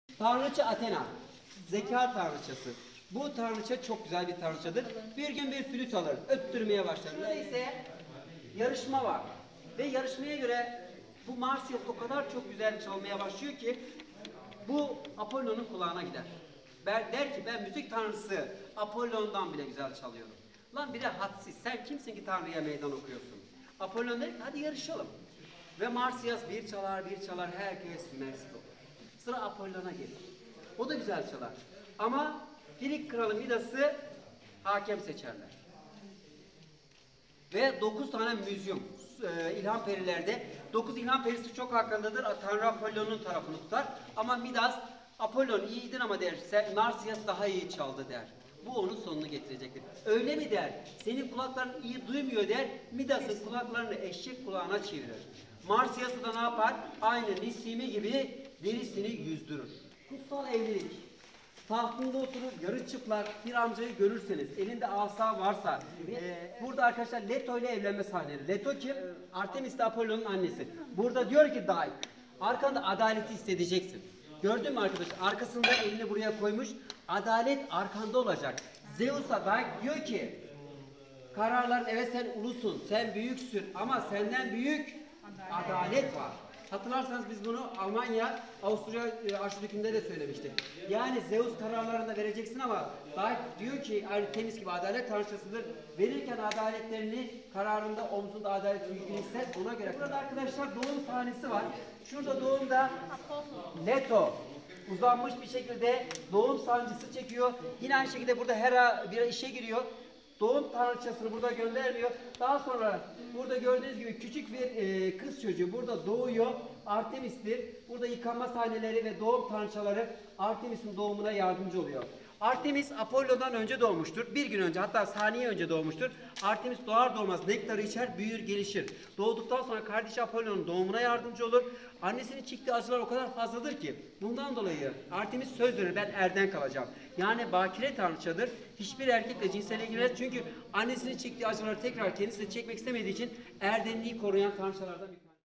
Tanrıça Athena, zeka tanrıçası. Bu tanrıça çok güzel bir tanrıçadır. Bir gün bir flüt alır, öttürmeye başlar. Neyse yarışma var. Ve yarışmaya göre bu Marsyas o kadar çok güzel çalmaya başlıyor ki bu Apollon'un kulağına gider. Der ki ben müzik tanrısı Apollon'dan bile güzel çalıyorum. Lan bir de hadsiz, sen kimsin ki Tanrı'ya meydan okuyorsun? Apollon der ki hadi yarışalım. Ve Marsyas bir çalar, herkes mest olur. Sıra Apollon'a gelir. O da güzel çalar. Ama Filik kralı Midas'ı hakem seçerler. Ve 9 tane müzyum, ilham perilerde, 9 ilham perisi çok hakkındadır. Tanrı Apollon'un tarafını tutar. Ama Midas, Apollon iyiydin ama der, Marsyas daha iyi çaldı der. Bu onun sonunu getirecektir. Öyle mi der, senin kulakların iyi duymuyor der, Midas'ın kulaklarını eşek kulağına çevirir. Marsyas'ı da ne yapar? Aynı Nisimi gibi derisini yüzdürür. Kutsal evlilik. Tahtında oturur, yarı çıplak bir amcayı görürseniz, elinde asa varsa, burada arkadaşlar Leto ile evlenme sahneleri. Leto kim? Artemis de Apollon'un annesi. Burada diyor ki Dai, arkanda adaleti hissedeceksin. Gördün mü arkadaş? Arkasında elini buraya koymuş, adalet arkanda olacak. Zeus'a Dai diyor ki, kararların evet sen ulusun, sen büyüksün ama senden büyük adalet var. Hatırlarsanız biz bunu Almanya, Avusturya Arşidükü'nde de söylemiştik. Yani Zeus kararlarını vereceksin ama Dike diyor ki Artemis gibi adalet tanrıçasıdır. Verirken adaletlerini kararında omzunda adalet yükünü hisset ona göre. Burada arkadaşlar doğum sahnesi var. Şurada doğumda Leto uzanmış bir şekilde doğum sancısı çekiyor. Yine aynı şekilde burada Hera bir işe giriyor. Doğum tanrıçasını burada göndermiyor. Daha sonra burada gördüğünüz gibi küçük bir kız çocuğu burada doğuyor. Artemis'tir. Burada yıkanma sahneleri ve doğum tanrıçaları Artemis'in doğumuna yardımcı oluyor. Artemis Apollo'dan önce doğmuştur. Bir gün önce hatta saniye önce doğmuştur. Artemis doğar doğmaz nektarı içer, büyür, gelişir. Doğduktan sonra kardeşi Apollo'nun doğumuna yardımcı olur. Annesinin çektiği acılar o kadar fazladır ki bundan dolayı Artemis söz verir ben erden kalacağım. Yani bakire tanrıçadır. Hiçbir erkekle cinsel ilgilenmez çünkü annesinin çektiği acıları tekrar kendisi de çekmek istemediği için erdenliği koruyan tanrıçalardan bir